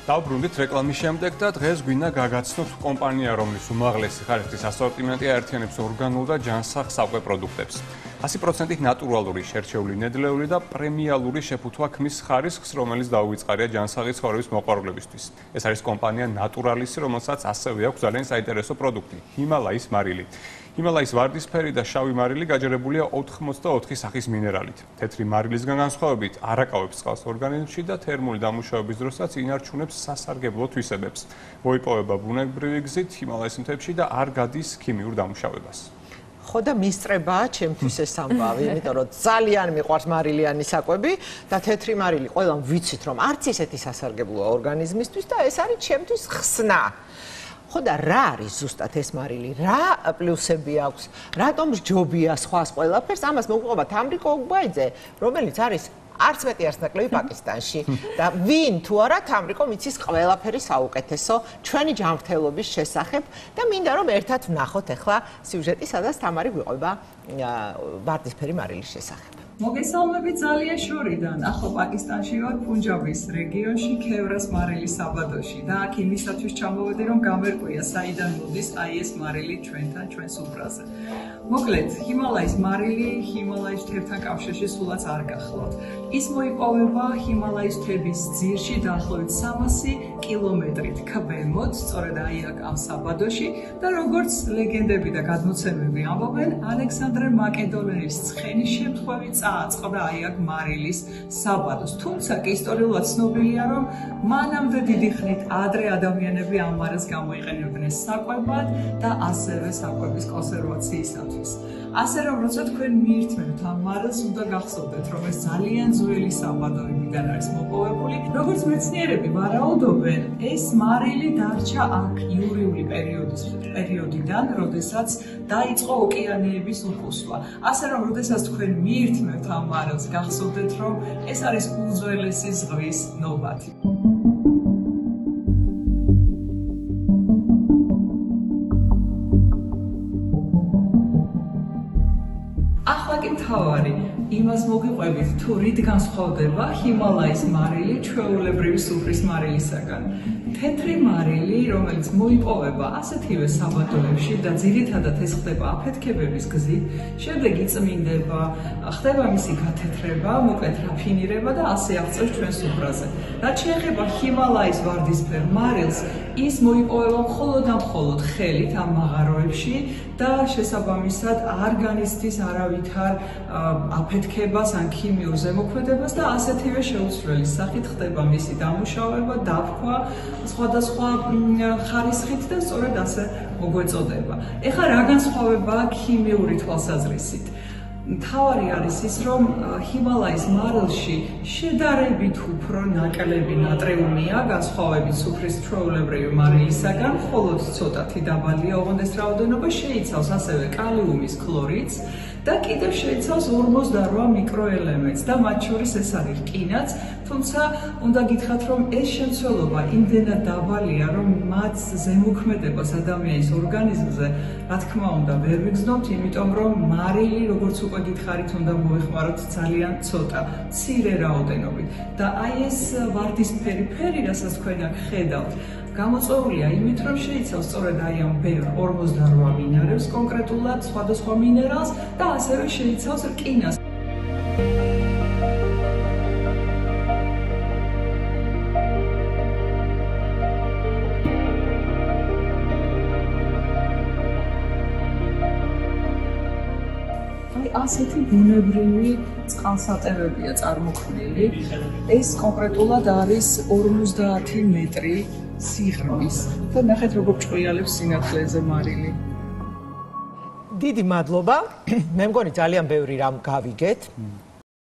დავბრუნდით რეკლამის შემდეგ და დღეს გვინდა გაგაცნოთ კომპანია, რომლის უმაღლესი ხარისხის ასორტიმენტი აერთიანებს ორგანულ და ჯანსაღ საკვე პროდუქტებს. 100% ნატურალური, შერჩეული ნედლეული და პრემიალური შეფუთვა ქმნის ხარისხს, რომელიც დაუვიწყარია ჯანსაღი ცხოვრების მოყვარულებისთვის. ეს არის კომპანია ნატურალისი, რომელსაც ასევე აქვს ძალიან საინტერესო პროდუქტი ჰიმალაის მარილი. ჰიმალაის ვარდისფერი და შავი მარილი გაჯერებულია 84 სახის მინერალით. თეთრი მარილისგან განსხვავებით არაკავებს წყალს ორგანიზმში და თერმული დამუშავების დროსაც ინარჩუნებს სასარგებლო თვისებებს. მოიპოვება ბუნებრივი გზით ჰიმალაის მთებში და არ გადის ქიმიურ დამუშავებას. ხო და მისწრებაა ჩემთვის ეს ამბავი, იმიტომ რომ ძალიან მიყვარს მარილიანი საკვები და თეთრი მარილი ყველამ ვიცით რომ არც ისეთი სასარგებლოა ორგანიზმისთვის და ეს არის ჩემთვის ხსნა. ხო და რა არის ზუსტად ეს მარილი? რა პლუსები აქვს? რატომ ჯობია სხვას ყველაფერს? ამას მოგყვება თამარ ობგაიძე, რომელიც არის არც მეტი არც ნაკლები პაკისტანში და ვინ თუ არა თამრიკო მიცის ყველაფერი საუკეთესო ჩვენი ჯანმრთელობის შესახებ და მინდა რომ ერთად ვნახოთ ახლა სიუჟეტი, სადაც თამარი გვიყვება ვარდისფერი მარილის შესახებ. მოგესალმებით ძალიან შორიდან. ახლა პაკისტანში ვარ, პუნჯაბის რეგიონში, ქევრას მარილის საბადოში და აქ იმისათვის ჩამოვედი, რომ გამერკვია საიდან მოდის აი ეს მარილი ჩვენთან, ჩვენს უბრალზე. მოკლედ, ჰიმალაის მარილი ჰიმალაის მთებთან კავშირში სულაც არ გახლავთ. ის მოიპოვება ჰიმალაის მთების ძირში დაახლოებით 300 კილომეტრით ქვემოთ, სწორედ აი აქ ამ საბადოში და როგორც ლეგენდები და გადმოცემები ამბობენ, ალექსანდრე მაკედონელის ცხენის შემთხვევით აწყდა აი აქ მარილის საბადოს. თუმცა კი ისტორიულად ცნობილია, რომ მანამდე დიდი ხნით ადრე ადამიანები ამ მარილს გამოიყენებდნენ საკვებად და ასევე საკვების კონსერვაციისათვის. ასე რომ, როცა თქვენ მიირთმევთ ამ მარილს, უნდა გახსოვდეთ, რომ ეს ძალიან ძველი საბადოებიდან არის მოპოვებული. როგორც მეცნიერები ვარაუდობენ, ეს მარილი დარჩა აქ იურიული პერიოდიდან, როდესაც დაიწყო ოკეანეების უფლისვა. ასე რომ, როდესაც თქვენ მიირთმევთ ამ მარილს, გახსოვდეთ, რომ ეს არის უძველესი ზღვის ნობათი. ახლა კი მთავარი იმას მოგიყვებით, თუ რით განსხვავდება ჰიმალაის მარილი ჩვეულებრივი სუფრის მარილისაგან. თეთრი მარილი, რომელიც მოიპოვება ასეთივე საბადოებში და ძირითადად ეს ხდება აფეთქებების გზით, შემდეგ იწმინდება, ხდება მისი გათეთრება, მოკლედ რაფინირება და ასე აღწევს ჩვენს უბრალზე. რაც შეეხება ჰიმალაის ვარდისფერ მარილს, ის მოიპოვება მხოლოდ და მხოლოდ ხელით ამ მაღაროებში და შესაბამისად არ განიცდის არავითარ აფეთქებას ან ქიმიურ ზემოქმედებას და ასეთივე შეუცვლელი სახით ხდება მისი დამუშავება, დაფქვა სხვადასხვა ხარისხით და სწორედ ასე მოგვეწოდება. ეხლა რა განსხვავებაა ქიმიური თვალსაზრისით? მთავარი არის ის, რომ ჰიმალაის მარილში შედარებით უფრო ნაკლები ნატრიუმია, განსხვავებით სუფრის ჩვეულებრივი მარილისაგან, მხოლოდ ცოტათი დაბალია ოღონდ ეს რაოდენობა, შეიცავს ასევე კალიუმის ქლორიდს და კიდევ შეიცავს 48 მიკროელემენტს და მათ შორის ეს არის რკინაც, თუმცა უნდა გითხრათ, რომ ეს შემცველობა იმდენად დაბალია, რომ მათ ზემოქმედებას ადამიანის ორგანიზმზე, რა თქმა უნდა, ვერ ვიგრძნობთ, იმიტომ რომ მარილი, როგორც უკვე გითხარით, უნდა მოეხმაროთ ძალიან ცოტა, მცირე რაოდენობით და აი ეს ვარდისფერი ფერი, რასაც თქვენ აქ ხედავთ, გამოწვეულია იმით, რომ შეიცავს სწორედ აი ამ ბევრ 48 მინარევს, კონკრეტულად სხვადასხვა მინერალს და ასევე შეიცავს რკინას. ასეთი ბუნებრივი წყალსატევებია წარმოქმნილი. ეს კონკრეტულად არის 50 მეტრი სიღრმის და ნახეთ როგორ ჭყვიალებს სინათლეზე მარილი. დიდი მადლობა. მე მგონი ძალიან ბევრი რამ გავიგეთ.